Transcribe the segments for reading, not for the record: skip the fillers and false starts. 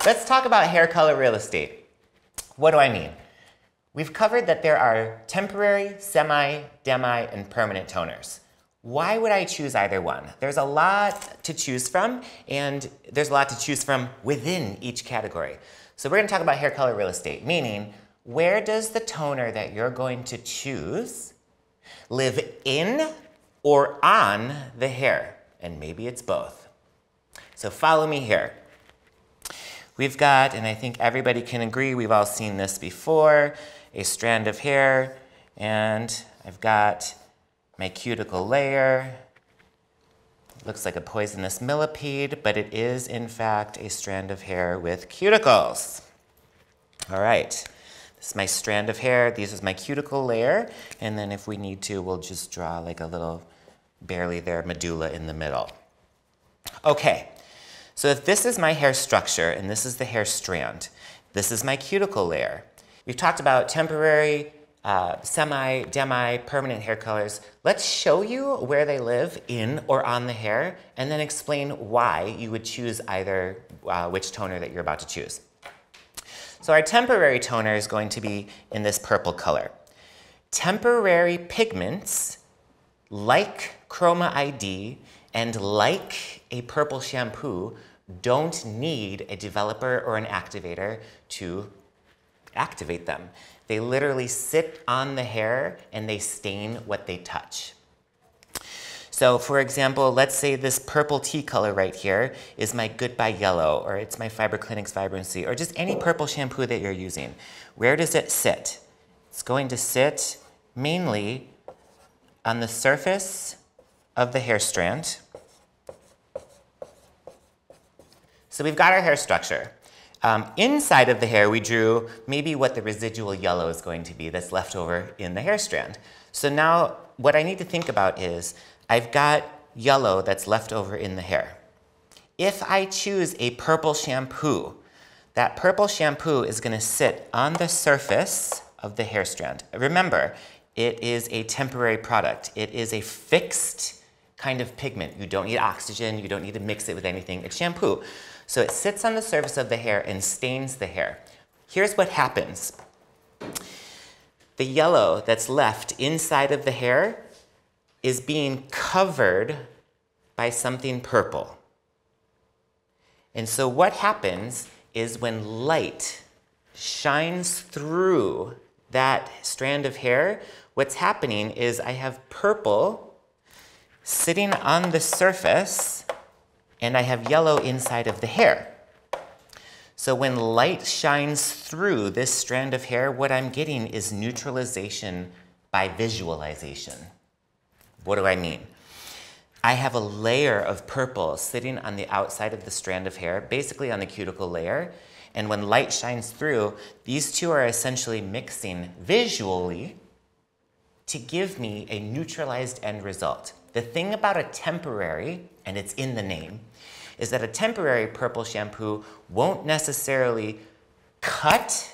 let's talk about hair color real estate. What do I mean? We've covered that there are temporary, semi, demi, and permanent toners. Why would I choose either one? There's a lot to choose from, and there's a lot to choose from within each category. So we're going to talk about hair color real estate, meaning where does the toner that you're going to choose live in or on the hair? And maybe it's both. So follow me here. We've got, and I think everybody can agree, we've all seen this before, a strand of hair, and I've got my cuticle layer. It looks like a poisonous millipede, but it is in fact a strand of hair with cuticles. All right, this is my strand of hair, this is my cuticle layer, and then if we need to, we'll just draw like a little, barely there, medulla in the middle. Okay, so if this is my hair structure and this is the hair strand, this is my cuticle layer. We've talked about temporary, semi, demi, permanent hair colors. Let's show you where they live in or on the hair and then explain why you would choose either which toner that you're about to choose. So our temporary toner is going to be in this purple color. Temporary pigments, like CHROMA ID and like a purple shampoo, don't need a developer or an activator to activate them. They literally sit on the hair and they stain what they touch. So for example, let's say this purple tea color right here is my Goodbye Yellow, or it's my FIBRE CLINIX Vibrancy, or just any purple shampoo that you're using. Where does it sit? It's going to sit mainly on the surface of the hair strand. So we've got our hair structure. Inside of the hair, we drew maybe what the residual yellow is going to be that's left over in the hair strand. So now what I need to think about is I've got yellow that's left over in the hair. If I choose a purple shampoo, that purple shampoo is going to sit on the surface of the hair strand. Remember, it is a temporary product. It is a fixed kind of pigment. You don't need oxygen. You don't need to mix it with anything. It's shampoo. So it sits on the surface of the hair and stains the hair. Here's what happens. The yellow that's left inside of the hair is being covered by something purple. And so what happens is when light shines through that strand of hair, what's happening is I have purple sitting on the surface and I have yellow inside of the hair. So when light shines through this strand of hair, what I'm getting is neutralization by visualization. What do I mean? I have a layer of purple sitting on the outside of the strand of hair, basically on the cuticle layer, and when light shines through, these two are essentially mixing visually to give me a neutralized end result. The thing about a temporary, and it's in the name, is that a temporary purple shampoo won't necessarily cut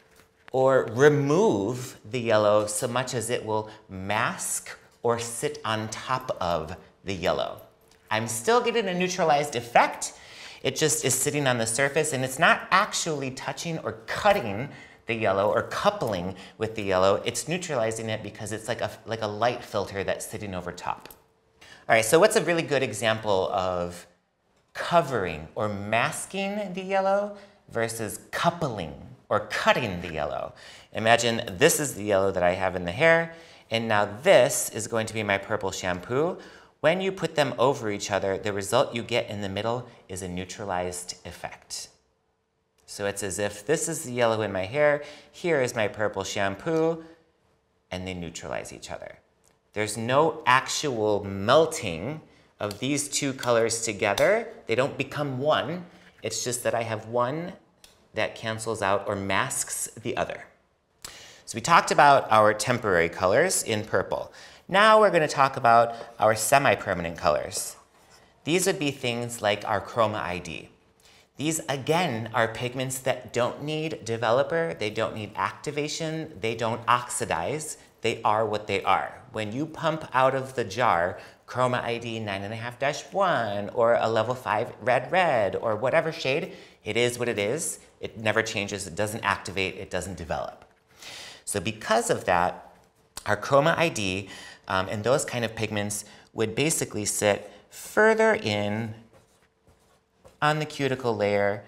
or remove the yellow so much as it will mask or sit on top of the yellow. I'm still getting a neutralized effect. It just is sitting on the surface and it's not actually touching or cutting the yellow or coupling with the yellow. It's neutralizing it because it's like a light filter that's sitting over top. All right, so what's a really good example of covering or masking the yellow versus coupling or cutting the yellow? Imagine this is the yellow that I have in the hair, and now this is going to be my purple shampoo. When you put them over each other, the result you get in the middle is a neutralized effect. So it's as if this is the yellow in my hair, here is my purple shampoo, and they neutralize each other. There's no actual melting of these two colors together. They don't become one. It's just that I have one that cancels out or masks the other. So we talked about our temporary colors in purple. Now we're going to talk about our semi-permanent colors. These would be things like our CHROMA ID. These, again, are pigments that don't need developer, they don't need activation, they don't oxidize, they are what they are. When you pump out of the jar CHROMA ID 9.5-1 or a level 5 red or whatever shade, It is what it is. It never changes. It doesn't activate. It doesn't develop. So because of that, our CHROMA ID and those kind of pigments would basically sit further in on the cuticle layer,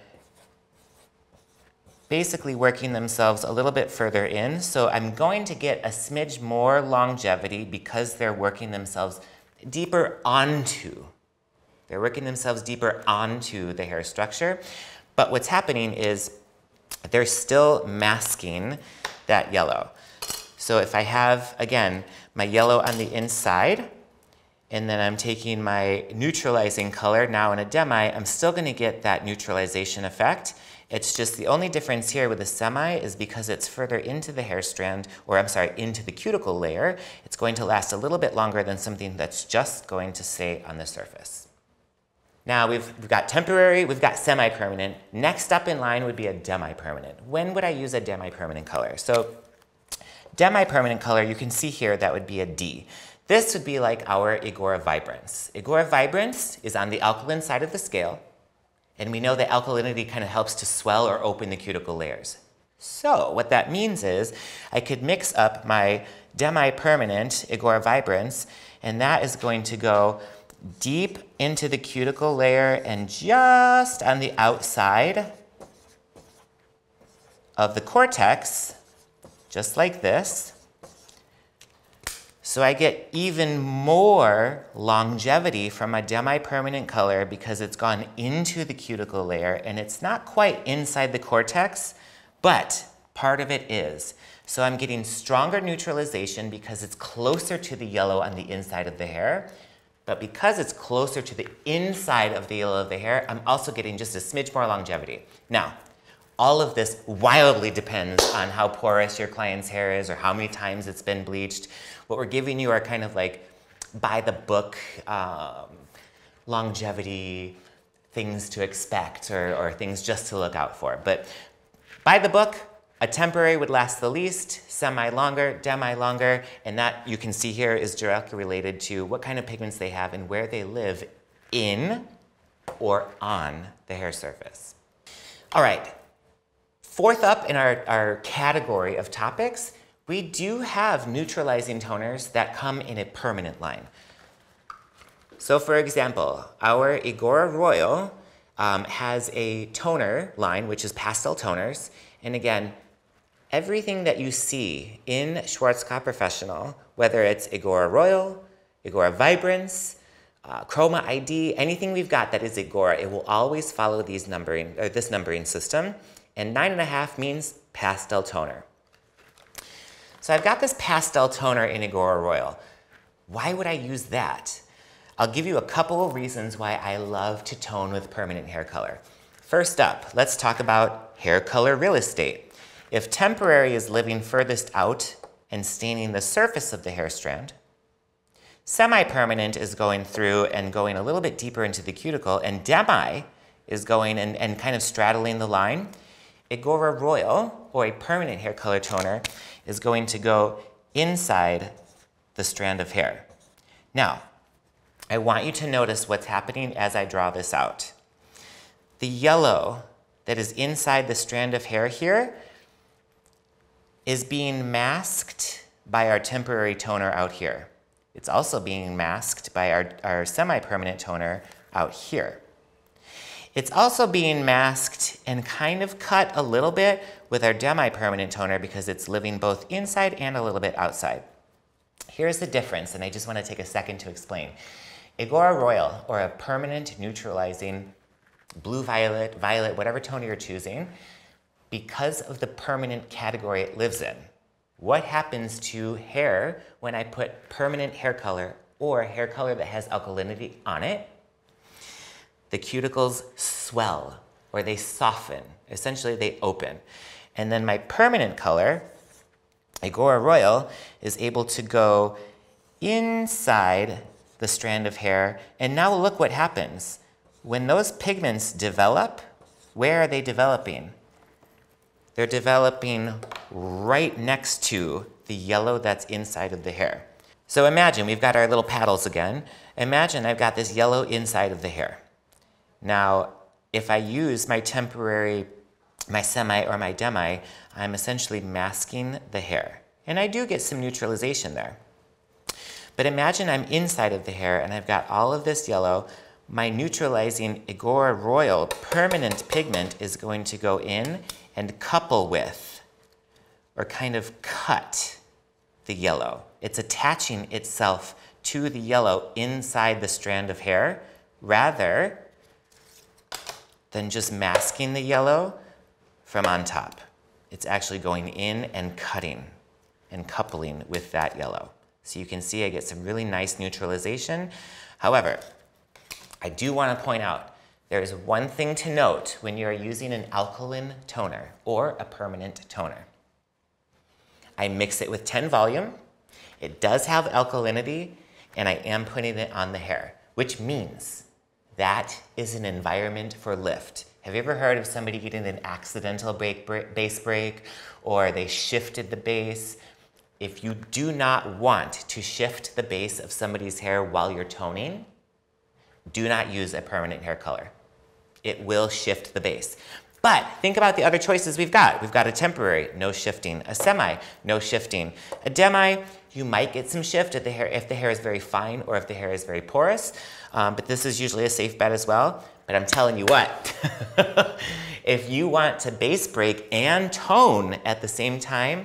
basically working themselves a little bit further in. So I'm going to get a smidge more longevity because they're working themselves deeper onto. They're working themselves deeper onto the hair structure. But what's happening is they're still masking that yellow. So if I have, again, my yellow on the inside, and then I'm taking my neutralizing color now in a demi, I'm still going to get that neutralization effect. It's just the only difference here with the semi is because it's further into the hair strand, or I'm sorry, into the cuticle layer, it's going to last a little bit longer than something that's just going to stay on the surface. Now we've got temporary, we've got semi-permanent. Next up in line would be a demi-permanent. When would I use a demi-permanent color? So demi-permanent color, you can see here, that would be a D. This would be like our IGORA VIBRANCE. IGORA VIBRANCE is on the alkaline side of the scale, and we know that alkalinity kind of helps to swell or open the cuticle layers. So what that means is I could mix up my demi-permanent IGORA VIBRANCE, and that is going to go deep into the cuticle layer and just on the outside of the cortex, just like this. So I get even more longevity from my demi-permanent color because it's gone into the cuticle layer and it's not quite inside the cortex, but part of it is. So I'm getting stronger neutralization because it's closer to the yellow on the inside of the hair. But because it's closer to the inside of the yellow of the hair, I'm also getting just a smidge more longevity. Now, all of this wildly depends on how porous your client's hair is or how many times it's been bleached. What we're giving you are kind of like by the book longevity things to expect or things just to look out for. But by the book, a temporary would last the least, semi-longer, demi-longer, and that you can see here is directly related to what kind of pigments they have and where they live in or on the hair surface. All right, fourth up in our category of topics, we do have neutralizing toners that come in a permanent line. So for example, our IGORA Royal has a toner line, which is pastel toners, and again, everything that you see in Schwarzkopf Professional, whether it's IGORA Royal, IGORA VIBRANCE, CHROMA ID, anything we've got that is IGORA, it will always follow this numbering system. And 9.5 means pastel toner. So I've got this pastel toner in IGORA Royal. Why would I use that? I'll give you a couple of reasons why I love to tone with permanent hair color. First up, let's talk about hair color real estate. If temporary is living furthest out and staining the surface of the hair strand, semi-permanent is going through and going a little bit deeper into the cuticle, and demi is going and kind of straddling the line. IGORA Royal, or a permanent hair color toner, is going to go inside the strand of hair. Now, I want you to notice what's happening as I draw this out. The yellow that is inside the strand of hair here is being masked by our temporary toner out here. It's also being masked by our semi-permanent toner out here. It's also being masked and kind of cut a little bit with our demi-permanent toner because it's living both inside and a little bit outside. Here's the difference, and I just want to take a second to explain. IGORA Royal, or a permanent neutralizing blue, violet, whatever toner you're choosing, because of the permanent category it lives in. What happens to hair when I put permanent hair color or hair color that has alkalinity on it? The cuticles swell or they soften. Essentially, they open. And then my permanent color, IGORA Royal, is able to go inside the strand of hair. And now look what happens. When those pigments develop, where are they developing? They're developing right next to the yellow that's inside of the hair. So imagine, we've got our little paddles again. Imagine I've got this yellow inside of the hair. Now, if I use my temporary, my semi or my demi, I'm essentially masking the hair. And I do get some neutralization there. But imagine I'm inside of the hair and I've got all of this yellow. My neutralizing IGORA Royal Permanent Pigment is going to go in and couple with, or kind of cut, the yellow. It's attaching itself to the yellow inside the strand of hair rather than just masking the yellow from on top. It's actually going in and cutting and coupling with that yellow. So you can see I get some really nice neutralization. However, I do want to point out there is one thing to note when you are using an alkaline toner or a permanent toner. I mix it with 10 volume. It does have alkalinity, and I am putting it on the hair, which means that is an environment for lift. Have you ever heard of somebody getting an accidental base break, or they shifted the base? If you do not want to shift the base of somebody's hair while you're toning, do not use a permanent hair color. It will shift the base. But think about the other choices we've got. We've got a temporary, no shifting, a semi, no shifting. A demi, you might get some shift if the hair is very fine or if the hair is very porous, but this is usually a safe bet as well. But I'm telling you what, if you want to base break and tone at the same time,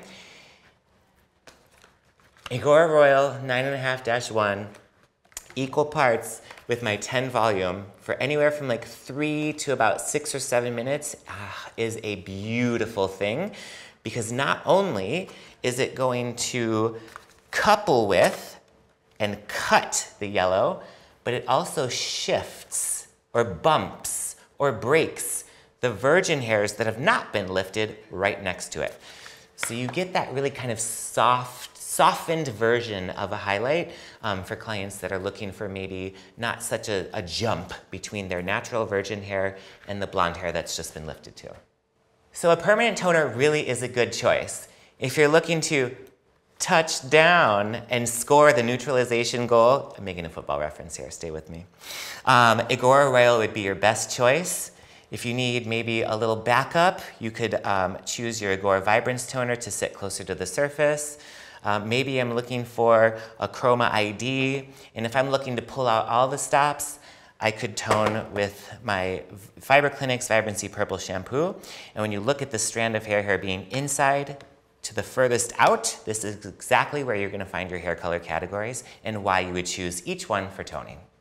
IGORA Royal 9.5-1, equal parts with my 10 volume for anywhere from like 3 to about 6 or 7 minutes is a beautiful thing, because not only is it going to couple with and cut the yellow, but it also shifts or bumps or breaks the virgin hairs that have not been lifted right next to it. So you get that really kind of softened version of a highlight for clients that are looking for maybe not such a jump between their natural virgin hair and the blonde hair that's just been lifted too. So a permanent toner really is a good choice. If you're looking to touch down and score the neutralization goal, I'm making a football reference here, stay with me. IGORA Royal would be your best choice. If you need maybe a little backup, you could choose your IGORA VIBRANCE toner to sit closer to the surface. Maybe I'm looking for a CHROMA ID, and if I'm looking to pull out all the stops, I could tone with my CLINIX Vibrancy Purple Shampoo. And when you look at the strand of hair here being inside to the furthest out, this is exactly where you're going to find your hair color categories and why you would choose each one for toning.